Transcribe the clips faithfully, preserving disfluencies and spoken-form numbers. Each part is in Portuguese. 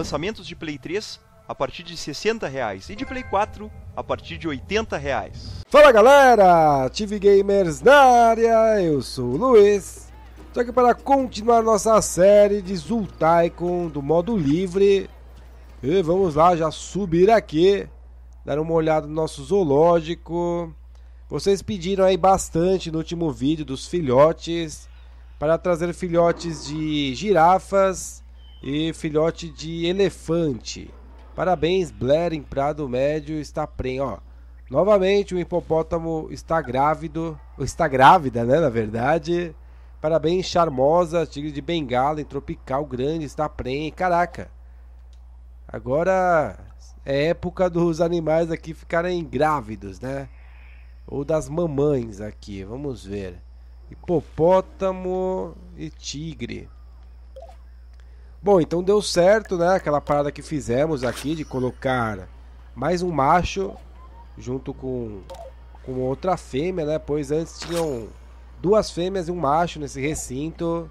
Lançamentos de Play três a partir de sessenta reais e de Play quatro a partir de oitenta reais. Fala galera, T V Gamers na área, eu sou o Luiz. Estou aqui para continuar nossa série de Zultaicon do modo livre. E vamos lá, já subir aqui, dar uma olhada no nosso zoológico. Vocês pediram aí bastante no último vídeo dos filhotes, para trazer filhotes de girafas e filhote de elefante. Parabéns, Blair em Prado Médio está prenha, ó. Novamente o hipopótamo está grávido, ou está grávida, né, na verdade. Parabéns, Charmosa, tigre de Bengala em Tropical Grande está prenha. Caraca. Agora é época dos animais aqui ficarem grávidos, né? Ou das mamães aqui, vamos ver. Hipopótamo e tigre. Bom, então deu certo, né? Aquela parada que fizemos aqui de colocar mais um macho junto com, com outra fêmea, né? Pois antes tinham duas fêmeas e um macho nesse recinto.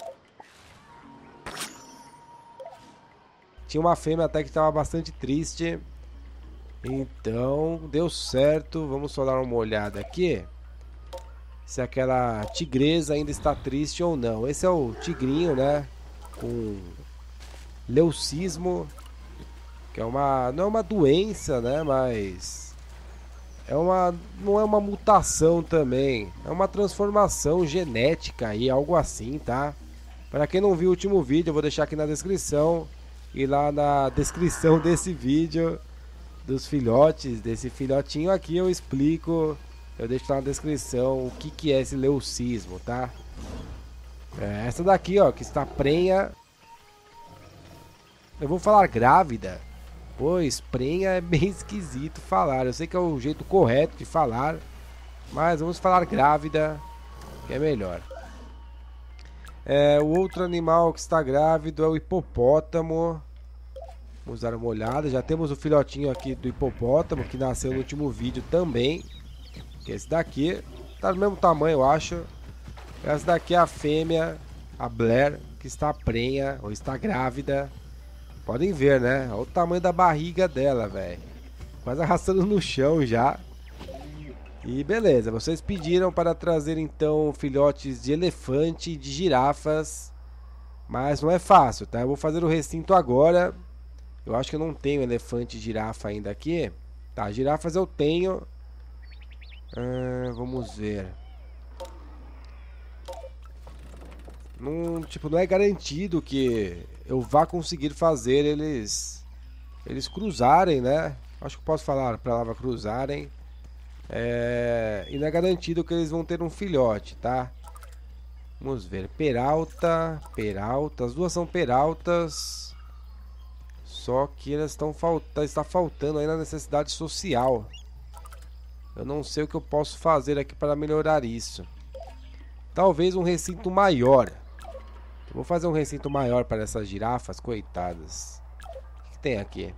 Tinha uma fêmea até que estava bastante triste. Então deu certo. Vamos só dar uma olhada aqui se aquela tigresa ainda está triste ou não. Esse é o tigrinho, né? Com leucismo, que é uma, não é uma doença, né, mas é uma, não é uma mutação também, é uma transformação genética aí, algo assim, tá? Para quem não viu o último vídeo, eu vou deixar aqui na descrição, e lá na descrição desse vídeo dos filhotes, desse filhotinho aqui eu explico, eu deixo lá na descrição o que que é esse leucismo, tá? É, essa daqui, ó, que está prenha. Eu vou falar grávida, pois prenha é bem esquisito falar. Eu sei que é o jeito correto de falar, mas vamos falar grávida, que é melhor. É, o outro animal que está grávido é o hipopótamo. Vamos dar uma olhada. Já temos o filhotinho aqui do hipopótamo, que nasceu no último vídeo também. Que é esse daqui. Tá do mesmo tamanho, eu acho. Essa daqui é a fêmea, a Blair, que está prenha, ou está grávida. Podem ver, né? Olha o tamanho da barriga dela, velho. Quase arrastando no chão já. E beleza, vocês pediram para trazer então filhotes de elefante e de girafas. Mas não é fácil, tá? Eu vou fazer o recinto agora. Eu acho que eu não tenho elefante e girafa ainda aqui. Tá, girafas eu tenho. Ah, vamos ver. Não, tipo, não é garantido que eu vá conseguir fazer eles eles cruzarem, né? Acho que posso falar a palavra cruzarem. É, e não é garantido que eles vão ter um filhote, tá? Vamos ver. Peralta, Peralta. As duas são Peraltas. Só que elas estão faltando, está faltando aí na necessidade social. Eu não sei o que eu posso fazer aqui para melhorar isso. Talvez um recinto maior. Eu vou fazer um recinto maior para essas girafas, coitadas. O que, que tem aqui?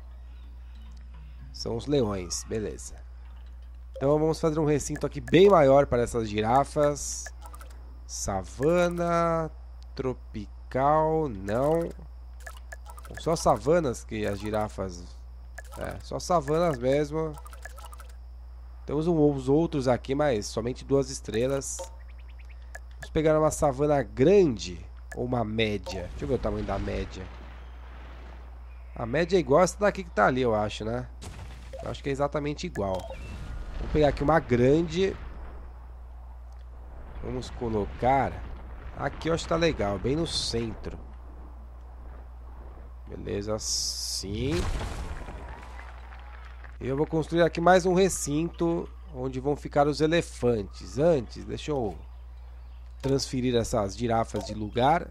São os leões, beleza. Então vamos fazer um recinto aqui bem maior para essas girafas. Savana, tropical, não. Só savanas que as girafas... É, só savanas mesmo. Temos uns outros aqui, mas somente duas estrelas. Vamos pegar uma savana grande ou uma média. Deixa eu ver o tamanho da média. A média é igual a essa daqui que tá ali, eu acho, né? Eu acho que é exatamente igual. Vou pegar aqui uma grande. Vamos colocar... Aqui eu acho que tá legal, bem no centro. Beleza, assim. Eu vou construir aqui mais um recinto onde vão ficar os elefantes. Antes, deixa eu transferir essas girafas de lugar.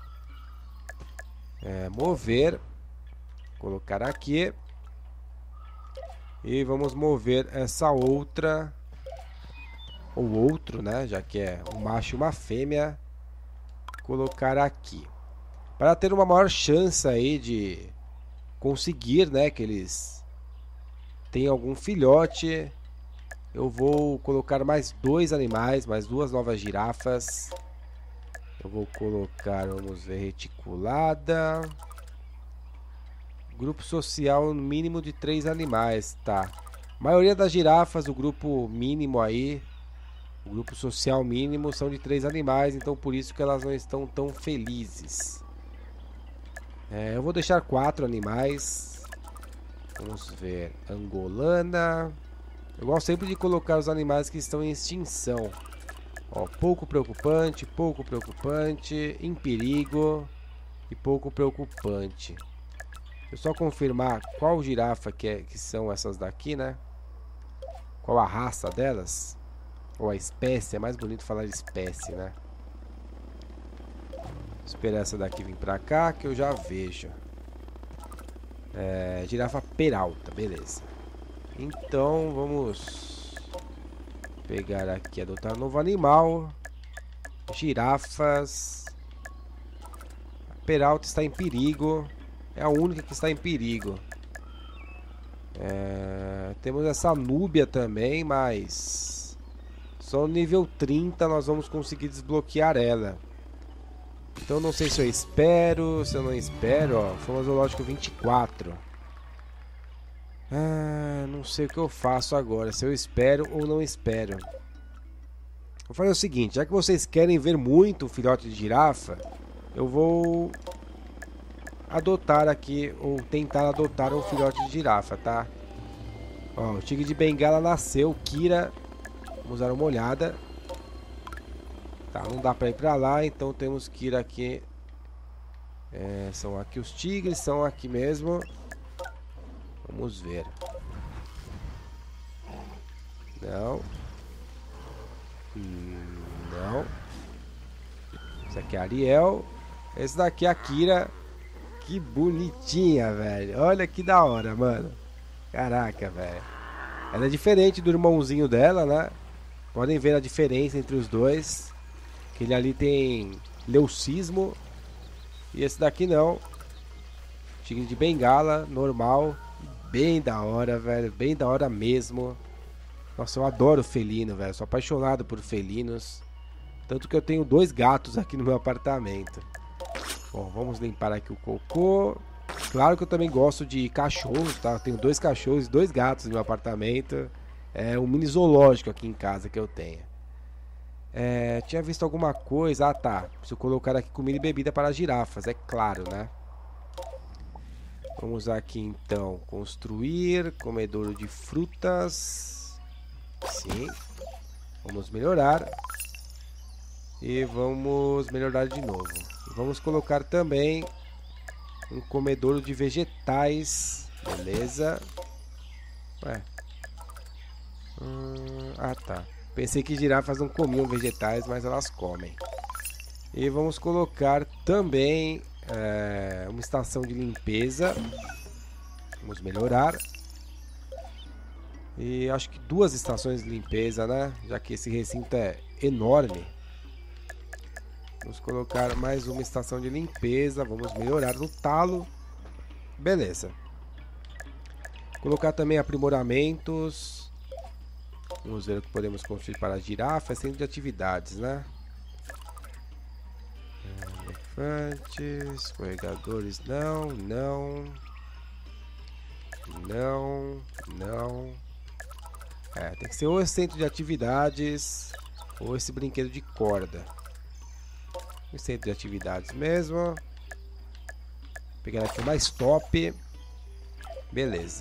É, mover. Colocar aqui. E vamos mover essa outra. Ou outro, né? Já que é um macho e uma fêmea. Colocar aqui. Para ter uma maior chance aí de conseguir, né? Que eles tenham algum filhote. Eu vou colocar mais dois animais, mais duas novas girafas. Eu vou colocar, vamos ver, reticulada. Grupo social mínimo de três animais, tá. A maioria das girafas, o grupo mínimo aí, o grupo social mínimo são de três animais, então por isso que elas não estão tão felizes. É, eu vou deixar quatro animais. Vamos ver. Angolana. Eu gosto sempre de colocar os animais que estão em extinção. Ó, pouco preocupante, pouco preocupante, em perigo e pouco preocupante. Deixa eu só confirmar qual girafa que, é, que são essas daqui, né? Qual a raça delas? Ou a espécie, é mais bonito falar espécie, né? Vou esperar essa daqui vir pra cá que eu já vejo. É, girafa peralta, beleza. Então vamos pegar aqui, adotar um novo animal. Girafas. A peralta está em perigo. É a única que está em perigo. É, temos essa núbia também, mas só no nível trinta nós vamos conseguir desbloquear ela. Então não sei se eu espero, se eu não espero, ó. Foi um zoológico vinte e quatro. Ah, não sei o que eu faço agora, se eu espero ou não espero. Vou fazer o seguinte, já que vocês querem ver muito o filhote de girafa, eu vou adotar aqui, ou tentar adotar um filhote de girafa, tá? Ó, o tigre de Bengala nasceu, Kira. Vamos dar uma olhada. Tá, não dá pra ir pra lá, então temos que ir aqui. É, são aqui os tigres, são aqui mesmo. Vamos ver. Não. Hum, não. Esse aqui é a Ariel. Esse daqui é a Kira. Que bonitinha, velho. Olha que da hora, mano. Caraca, velho. Ela é diferente do irmãozinho dela, né? Podem ver a diferença entre os dois. Aquele ali tem leucismo. E esse daqui não. Tigre de Bengala, normal. Bem da hora, velho. Bem da hora mesmo. Nossa, eu adoro felino, velho. Sou apaixonado por felinos. Tanto que eu tenho dois gatos aqui no meu apartamento. Bom, vamos limpar aqui o cocô. Claro que eu também gosto de cachorros, tá? Eu tenho dois cachorros e dois gatos no meu apartamento. É um mini zoológico aqui em casa que eu tenho. É, tinha visto alguma coisa. Ah, tá. Preciso colocar aqui comida e bebida para as girafas, é claro, né? Vamos aqui então. Construir comedouro de frutas. Sim. Vamos melhorar. E vamos melhorar de novo. Vamos colocar também um comedouro de vegetais. Beleza. Ué. Hum, ah, tá. Pensei que girafas não comiam vegetais, mas elas comem. E vamos colocar também é, uma estação de limpeza. Vamos melhorar. E acho que duas estações de limpeza, né? Já que esse recinto é enorme. Vamos colocar mais uma estação de limpeza. Vamos melhorar no talo. Beleza. Colocar também aprimoramentos. Vamos ver o que podemos construir para a girafa. É centro de atividades, né? Elefantes, escorregadores, não, não. Não, não. É, tem que ser ou esse centro de atividades ou esse brinquedo de corda. O centro de atividades mesmo. Vou pegar aqui o mais top. Beleza.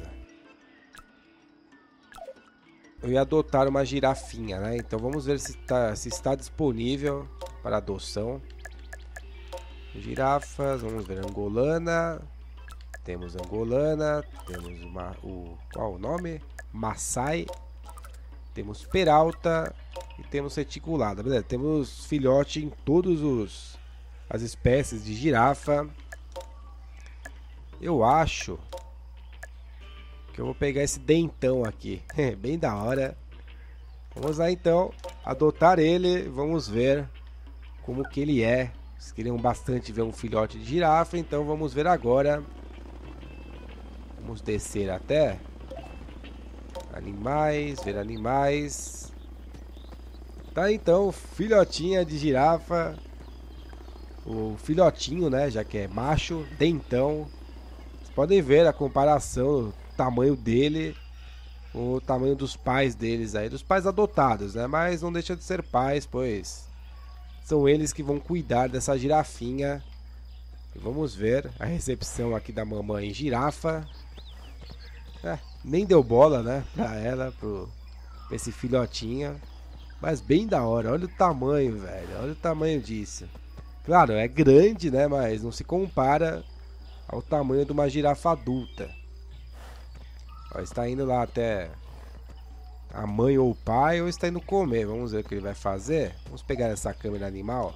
Eu ia adotar uma girafinha, né? Então vamos ver se, tá, se está disponível para adoção. Girafas, vamos ver. Angolana. Temos angolana. Temos uma, o qual o nome? Maasai. Temos peralta. E temos reticulada. Beleza, temos filhote em todos os as espécies de girafa. Eu acho que eu vou pegar esse dentão aqui. Bem da hora. Vamos lá então adotar ele. Vamos ver como que ele é. Vocês queriam bastante ver um filhote de girafa, então vamos ver agora. Vamos descer até animais, ver animais. Tá, então, filhotinha de girafa. O filhotinho, né, já que é macho, dentão. podem ver a comparação, o tamanho dele, o tamanho dos pais deles aí, dos pais adotados, né? Mas não deixa de ser pais, pois são eles que vão cuidar dessa girafinha. E vamos ver a recepção aqui da mamãe girafa. É, nem deu bola, né, pra ela, pro, pra esse filhotinho. Mas bem da hora, olha o tamanho, velho, olha o tamanho disso. Claro, é grande, né, mas não se compara ao tamanho de uma girafa adulta. Ó, está indo lá até a mãe ou o pai, ou está indo comer. Vamos ver o que ele vai fazer. Vamos pegar essa câmera animal.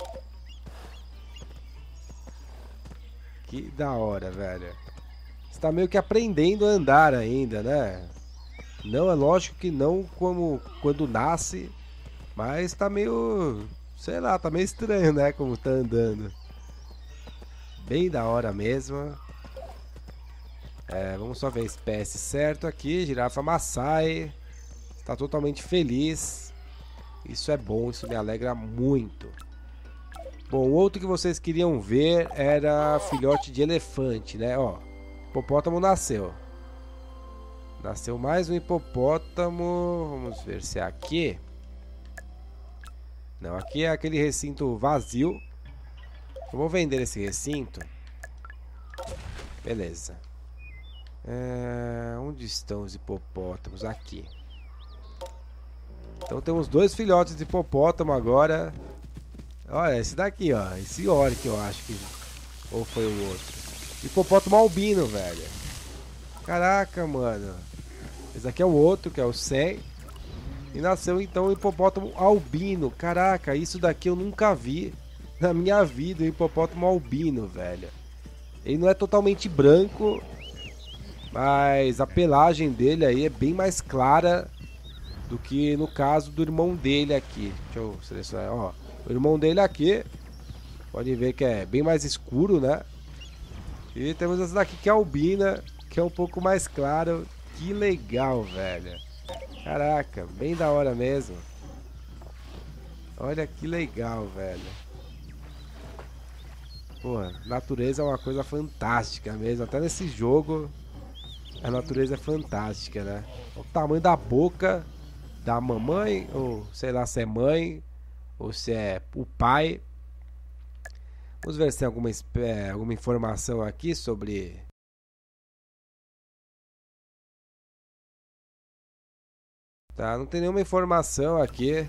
Que da hora, velho. Está meio que aprendendo a andar ainda, né? Não, é lógico que não como quando nasce, mas tá meio, sei lá, tá meio estranho, né, como tá andando. Bem da hora mesmo. É, vamos só ver a espécie certo aqui, girafa Maasai. Está totalmente feliz. Isso é bom, isso me alegra muito. Bom, o outro que vocês queriam ver era filhote de elefante, né? Ó, hipopótamo nasceu. Nasceu mais um hipopótamo. Vamos ver se é aqui. Não, aqui é aquele recinto vazio. Eu vou vender esse recinto. Beleza. É, onde estão os hipopótamos? Aqui. Então temos dois filhotes de hipopótamo agora. Olha, esse daqui, ó. Esse orc, eu acho que... Ou foi o outro? Hipopótamo albino, velho. Caraca, mano. Esse aqui é o outro, que é o cem. E nasceu, então, o hipopótamo albino. Caraca, isso daqui eu nunca vi na minha vida, o hipopótamo albino, velho. Ele não é totalmente branco, mas a pelagem dele aí é bem mais clara do que no caso do irmão dele aqui. Deixa eu selecionar, ó. O irmão dele aqui, pode ver que é bem mais escuro, né? E temos essa daqui que é albina, que é um pouco mais claro. Que legal, velho. Caraca, bem da hora mesmo. Olha que legal, velho. Pô, natureza é uma coisa fantástica mesmo. Até nesse jogo, a natureza é fantástica, né? O tamanho da boca da mamãe, ou sei lá se é mãe, ou se é o pai. Vamos ver se tem alguma, alguma informação aqui sobre... Tá, não tem nenhuma informação aqui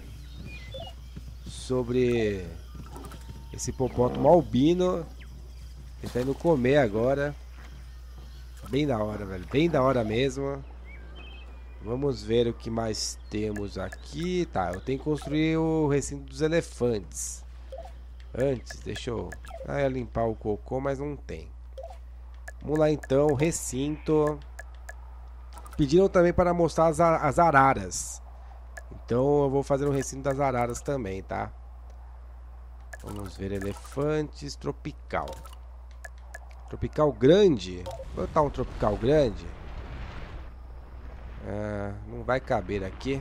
sobre esse hipopótamo albino. Ele tá indo comer agora. Bem da hora, velho. Bem da hora mesmo. Vamos ver o que mais temos aqui. Tá, eu tenho que construir o recinto dos elefantes. Antes, deixa eu... Ah, ia limpar o cocô, mas não tem. Vamos lá então, recinto. Pediram também para mostrar as, as araras. Então eu vou fazer o recinto das araras também, tá? Vamos ver elefantes tropical. Tropical grande. Vou botar um tropical grande. Ah, não vai caber aqui.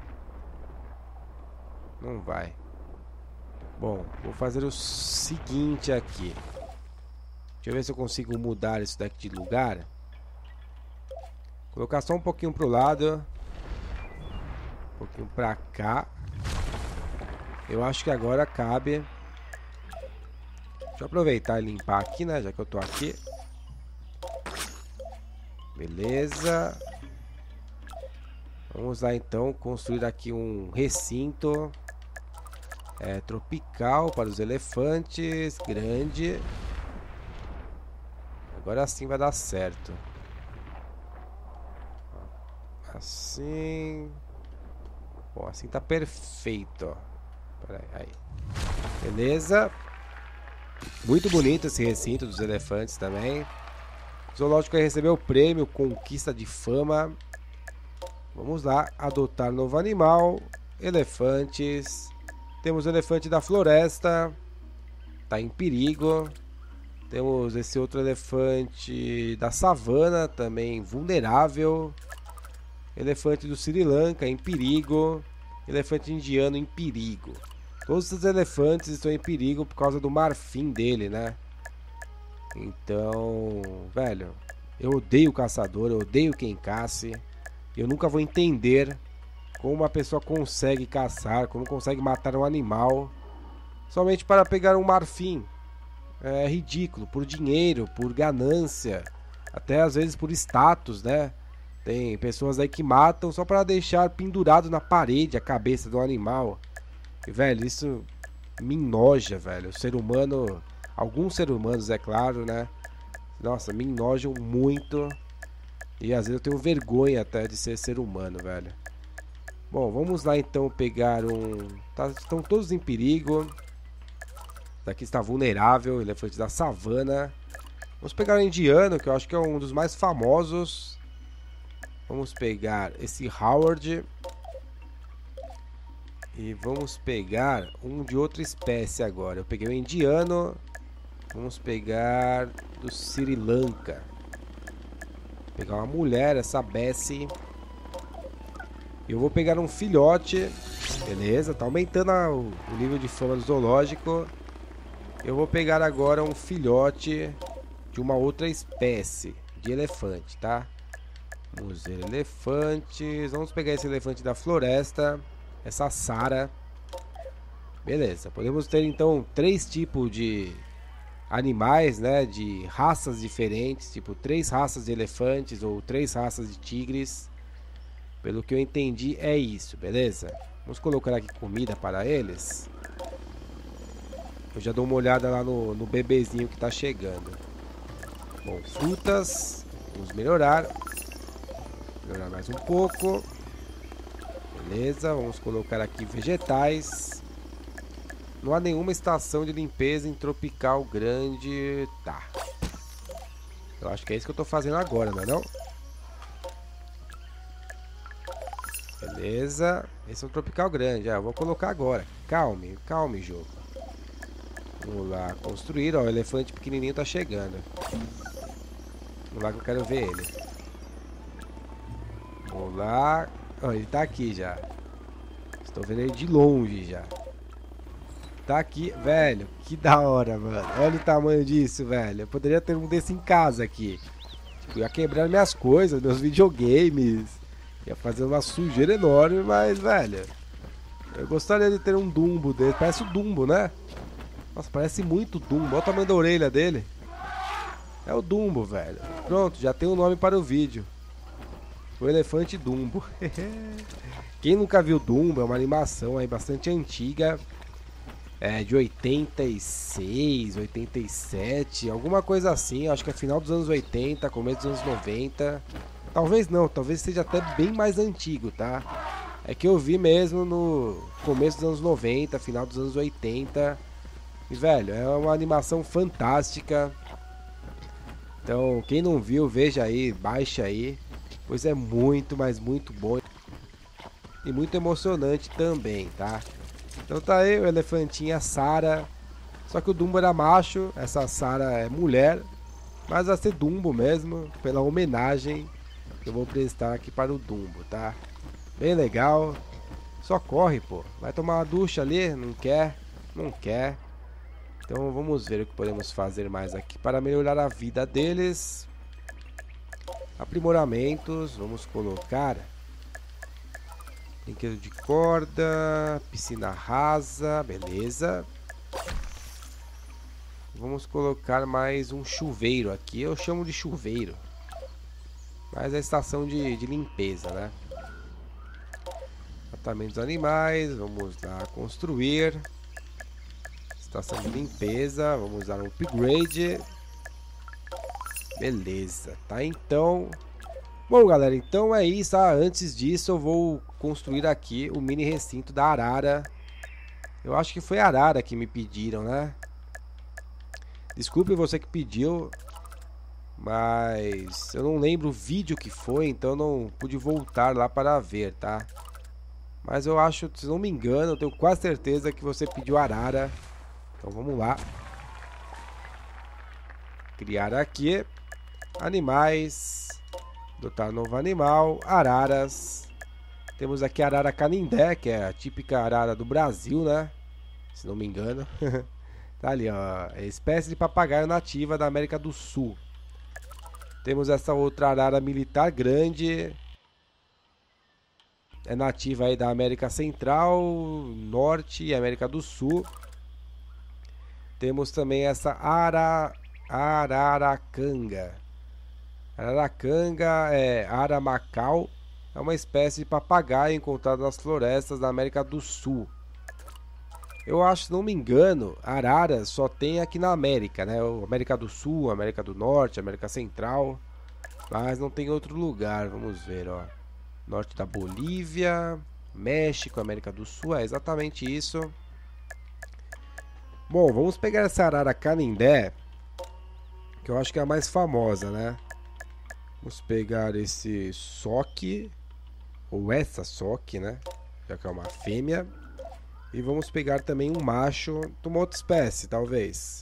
Não vai. Bom, vou fazer o seguinte aqui. Deixa eu ver se eu consigo mudar isso daqui de lugar. Colocar só um pouquinho pro lado. Um pouquinho pra cá. Eu acho que agora cabe. Deixa eu aproveitar e limpar aqui, né? Já que eu tô aqui. Beleza. Vamos lá então construir aqui um recinto é, tropical para os elefantes. Grande. Agora sim vai dar certo. Assim. Bom, assim tá perfeito, ó. Pera aí, aí. Beleza. Muito bonito esse recinto dos elefantes também. O zoológico aí recebeu o prêmio Conquista de Fama. Vamos lá, adotar novo animal. Elefantes. Temos o elefante da floresta. Tá em perigo. Temos esse outro elefante da savana, também vulnerável. Elefante do Sri Lanka em perigo. Elefante indiano em perigo. Todos os elefantes estão em perigo por causa do marfim dele, né? Então, velho, Eu odeio caçador, eu odeio quem caça. Eu nunca vou entender como uma pessoa consegue caçar, como consegue matar um animal somente para pegar um marfim. É ridículo, por dinheiro, por ganância, até às vezes por status, né? Tem pessoas aí que matam só para deixar pendurado na parede a cabeça do animal. E, velho, isso me enoja, velho. O ser humano, alguns seres humanos, é claro, né? Nossa, me enojam muito. E às vezes eu tenho vergonha até de ser ser humano, velho. Bom, vamos lá então pegar um... Tá, estão todos em perigo. Daqui está vulnerável, elefante da savana. Vamos pegar o indiano, que eu acho que é um dos mais famosos. Vamos pegar esse Howard. E vamos pegar um de outra espécie agora. Eu peguei o indiano. Vamos pegar do Sri Lanka. Vou pegar uma mulher, essa Bessie. Eu vou pegar um filhote. Beleza, tá aumentando a, o, o nível de fama do zoológico. Eu vou pegar agora um filhote de uma outra espécie de elefante, tá? Vamos ver elefantes. Vamos pegar esse elefante da floresta. Essa Sara. Beleza, podemos ter então três tipos de animais, né? De raças diferentes. Tipo, três raças de elefantes ou três raças de tigres. Pelo que eu entendi é isso, beleza? Vamos colocar aqui comida para eles. Eu já dou uma olhada lá no, no bebezinho que tá chegando. Bom, frutas. Vamos melhorar. Melhorar mais um pouco. Beleza, vamos colocar aqui vegetais. Não há nenhuma estação de limpeza em Tropical Grande. Tá. Eu acho que é isso que eu tô fazendo agora, não é não? Beleza. Esse é o Tropical Grande. Ah, eu vou colocar agora. Calme, calme, jogo. Vamos lá, construir. Ó, o elefante pequenininho tá chegando. Vamos lá que eu quero ver ele. Vamos lá. Ó, ele tá aqui já. Estou vendo ele de longe já. Tá aqui. Velho, que da hora, mano. Olha o tamanho disso, velho. Eu poderia ter um desse em casa aqui. Tipo, ia quebrar minhas coisas, meus videogames. Ia fazer uma sujeira enorme, mas, velho, eu gostaria de ter um Dumbo dele. Parece o Dumbo, né? Nossa, parece muito Dumbo. Olha o tamanho da orelha dele. É o Dumbo, velho. Pronto, já tem um nome para o vídeo. O elefante Dumbo. Quem nunca viu Dumbo, é uma animação aí bastante antiga. É de oitenta e seis, oitenta e sete, alguma coisa assim. Acho que é final dos anos oitenta, começo dos anos noventa. Talvez não, talvez seja até bem mais antigo, tá? É que eu vi mesmo no começo dos anos noventa, final dos anos oitenta. E, velho, é uma animação fantástica. Então, quem não viu, veja aí, baixa aí. Pois é muito, mas muito bom. E muito emocionante também, tá? Então tá aí o elefantinho, a Sara. Só que o Dumbo era macho, essa Sara é mulher. Mas vai ser Dumbo mesmo, pela homenagem que eu vou prestar aqui para o Dumbo, tá? Bem legal. Só corre, pô. Vai tomar uma ducha ali? Não quer? Não quer. Então vamos ver o que podemos fazer mais aqui para melhorar a vida deles. Aprimoramentos. Vamos colocar brinquedo de corda, piscina rasa, beleza. Vamos colocar mais um chuveiro aqui. Eu chamo de chuveiro, mas é a estação de, de limpeza, né? Tratamento dos animais. Vamos lá construir estação de limpeza. Vamos dar um upgrade. Beleza, tá? Então, bom, galera, então é isso, tá? Antes disso eu vou construir aqui o mini recinto da arara. Eu acho que foi a arara que me pediram, né? Desculpe você que pediu, mas eu não lembro o vídeo que foi, então não pude voltar lá para ver, tá? Mas eu acho, se não me engano, eu tenho quase certeza que você pediu arara. Então vamos lá. Criar aqui animais. Dotar novo animal. Araras. Temos aqui a arara canindé, que é a típica arara do Brasil, né? Se não me engano. Tá ali, ó. É espécie de papagaio nativa da América do Sul. Temos essa outra arara militar grande. É nativa aí da América Central, Norte e América do Sul. Temos também essa ara, araracanga. Araracanga é aramacal. É uma espécie de papagaio encontrado nas florestas da América do Sul. Eu acho, se não me engano, araras só tem aqui na América, né? América do Sul, América do Norte, América Central. Mas não tem outro lugar, vamos ver, ó. Norte da Bolívia, México, América do Sul, é exatamente isso. Bom, vamos pegar essa arara canindé, que eu acho que é a mais famosa, né? Vamos pegar esse soque, ou essa soque, né? Já que é uma fêmea. E vamos pegar também um macho de uma outra espécie, talvez.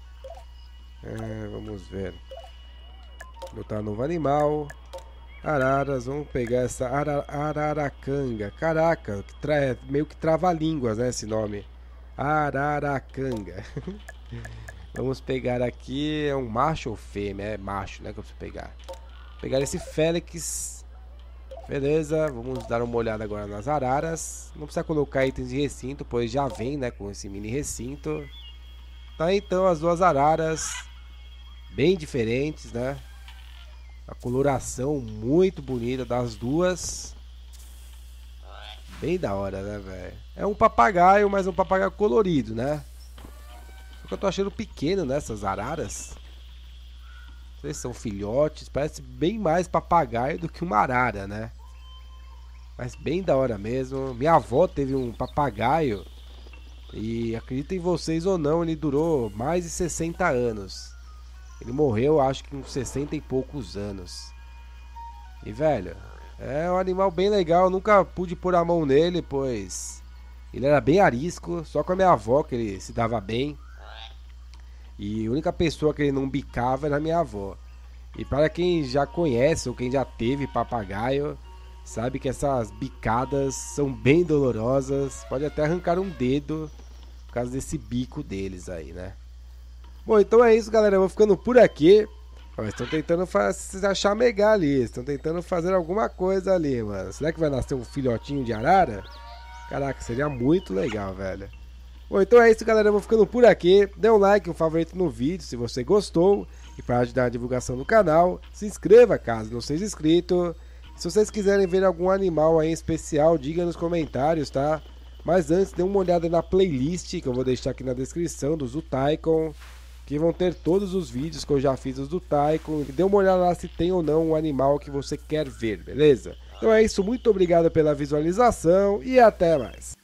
É, vamos ver. Botar novo animal. Araras, vamos pegar essa ara, araracanga. Caraca, que tra... é meio que trava-línguas, né, esse nome. Araracanga. Vamos pegar aqui, é um macho ou fêmea? É macho, né, que eu preciso pegar. Pegar esse Félix. Beleza, vamos dar uma olhada agora nas araras. Não precisa colocar itens de recinto, pois já vem, né, com esse mini recinto. Tá, então, as duas araras. Bem diferentes, né. A coloração muito bonita das duas. Bem da hora, né, velho? É um papagaio, mas um papagaio colorido, né? Só que eu tô achando pequeno nessas araras. Vocês são filhotes. Parece bem mais papagaio do que uma arara, né? Mas bem da hora mesmo. Minha avó teve um papagaio. E acreditem vocês ou não, ele durou mais de sessenta anos. Ele morreu, acho que com sessenta e poucos anos. E, velho, é um animal bem legal. Eu nunca pude pôr a mão nele, pois ele era bem arisco. Só com a minha avó que ele se dava bem. E a única pessoa que ele não bicava era a minha avó. E para quem já conhece ou quem já teve papagaio, sabe que essas bicadas são bem dolorosas. Pode até arrancar um dedo por causa desse bico deles aí, né? Bom, então é isso, galera. Eu vou ficando por aqui. Ó, estão tentando se achamegar ali. Estão tentando fazer alguma coisa ali, mano. Será que vai nascer um filhotinho de arara? Caraca, seria muito legal, velho. Bom, então é isso, galera. Eu vou ficando por aqui. Dê um like, um favorito no vídeo se você gostou. E para ajudar a divulgação do canal, se inscreva caso não seja inscrito. Se vocês quiserem ver algum animal aí em especial, diga nos comentários, tá? Mas antes, dê uma olhada na playlist que eu vou deixar aqui na descrição do Zootycoon, que vão ter todos os vídeos que eu já fiz do Zootycoon. Dê uma olhada lá se tem ou não um animal que você quer ver, beleza? Então é isso, muito obrigado pela visualização e até mais.